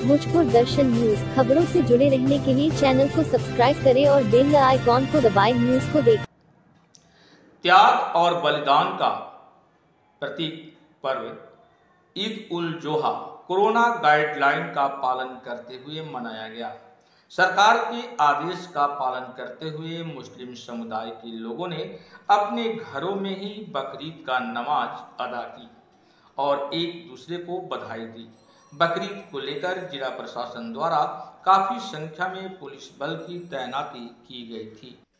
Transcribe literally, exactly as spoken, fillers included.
भोजपुर दर्शन news खबरों से जुड़े रहने के लिए चैनल को सब्सक्राइब करें और बेल आइकॉन को दबाएं। न्यूज को देखें। त्याग और बलिदान का प्रतीक पर्व ईद उल जोहा कोरोना गाइडलाइन का पालन करते हुए मनाया गया। सरकार के आदेश का पालन करते हुए मुस्लिम समुदाय के लोगों ने अपने घरों में ही बकरीद का नमाज अदा की और एक दूसरे को बधाई दी। बकरीद को लेकर जिला प्रशासन द्वारा काफी संख्या में पुलिस बल की तैनाती की गई थी।